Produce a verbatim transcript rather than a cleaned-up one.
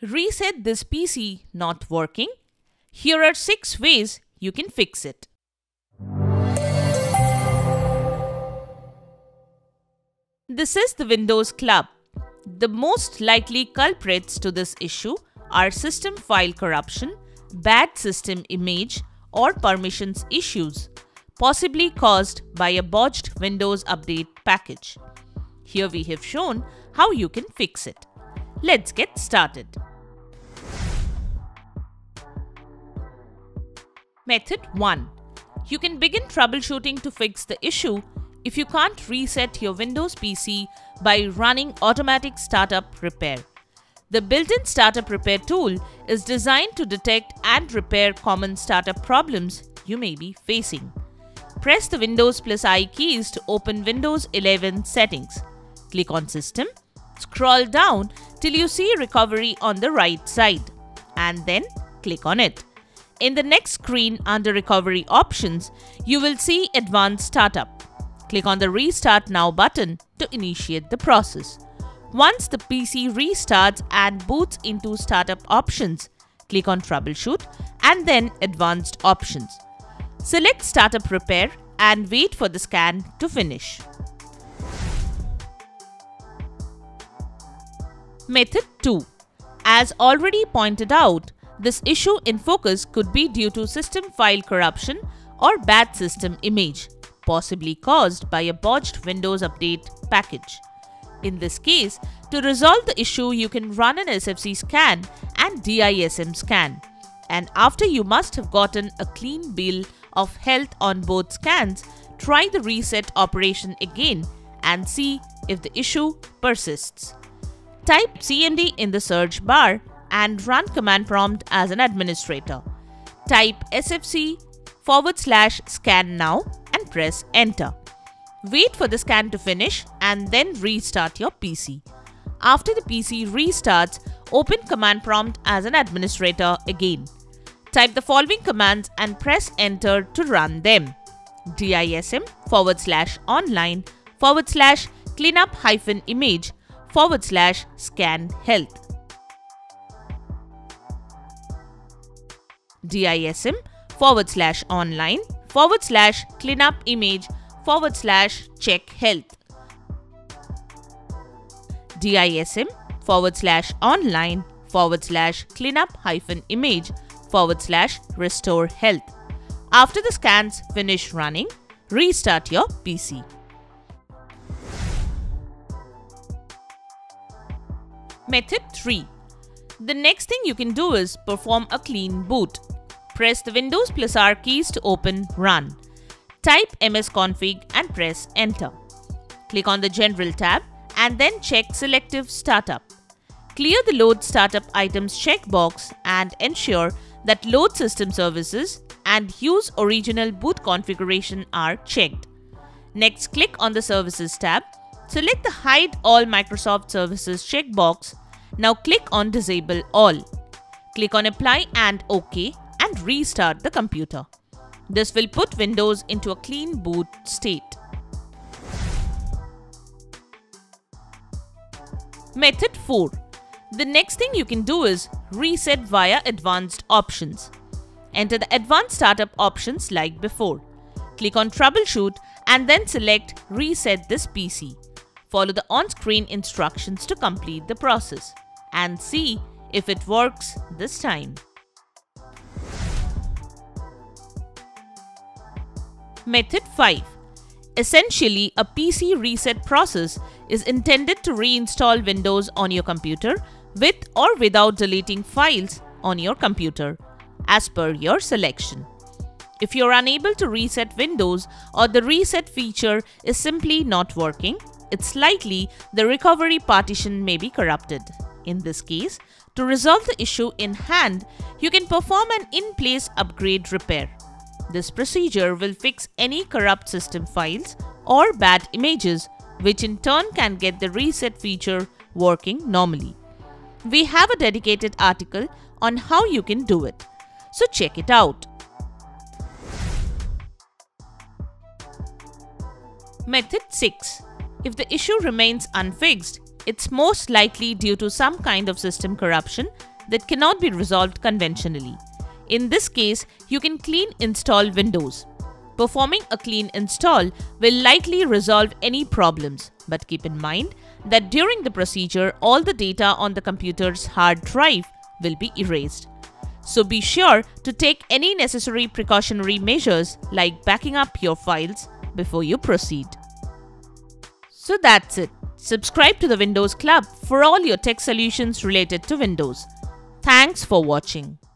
Reset this P C not working? Here are six ways you can fix it. This is the Windows Club. The most likely culprits to this issue are system file corruption, bad system image, or permissions issues, possibly caused by a botched Windows Update package. Here we have shown how you can fix it. Let's get started. Method one. You can begin troubleshooting to fix the issue if you can't reset your Windows P C by running automatic startup repair. The built-in startup repair tool is designed to detect and repair common startup problems you may be facing. Press the Windows plus I keys to open Windows eleven settings. Click on System, scroll down till you see Recovery on the right side, and then click on it. In the next screen under Recovery Options, you will see Advanced Startup. Click on the Restart Now button to initiate the process. Once the P C restarts and boots into Startup Options, click on Troubleshoot and then Advanced Options. Select Startup Repair and wait for the scan to finish. Method two. As already pointed out, this issue in focus could be due to system file corruption or bad system image, possibly caused by a botched Windows Update package. In this case, to resolve the issue, you can run an S F C scan and D I S M scan. And after you must have gotten a clean bill of health on both scans, try the reset operation again and see if the issue persists. Type C M D in the search bar and run command prompt as an administrator. Type S F C forward slash scan now and press enter. Wait for the scan to finish and then restart your P C. After the P C restarts, open command prompt as an administrator again. Type the following commands and press enter to run them. D I S M forward slash online forward slash cleanup hyphen image forward slash scan health. D I S M forward slash online forward slash cleanup image forward slash check health. D I S M forward slash online forward slash cleanup hyphen image forward slash restore health. After the scans finish running, restart your P C. Method three. The next thing you can do is perform a clean boot. Press the Windows plus R keys to open Run. Type msconfig and press enter. Click on the General tab and then check Selective Startup. Clear the Load Startup Items checkbox and ensure that Load System Services and Use Original Boot Configuration are checked. Next, click on the Services tab. Select the Hide All Microsoft Services checkbox. Now click on Disable All. Click on Apply and OK and restart the computer. This will put Windows into a clean boot state. Method four. The next thing you can do is reset via Advanced Options. Enter the Advanced Startup options like before. Click on Troubleshoot and then select Reset this P C. Follow the on-screen instructions to complete the process and see if it works this time. Method five. Essentially, a P C reset process is intended to reinstall Windows on your computer with or without deleting files on your computer, as per your selection. If you're unable to reset Windows or the reset feature is simply not working, it's likely the recovery partition may be corrupted. In this case, to resolve the issue in hand, you can perform an in-place upgrade repair. This procedure will fix any corrupt system files or bad images, which in turn can get the reset feature working normally. We have a dedicated article on how you can do it, so check it out. Method six. If the issue remains unfixed, it's most likely due to some kind of system corruption that cannot be resolved conventionally. In this case, you can clean install Windows. Performing a clean install will likely resolve any problems, but keep in mind that during the procedure, all the data on the computer's hard drive will be erased. So be sure to take any necessary precautionary measures like backing up your files before you proceed. So that's it. Subscribe to the Windows Club for all your tech solutions related to Windows. Thanks for watching.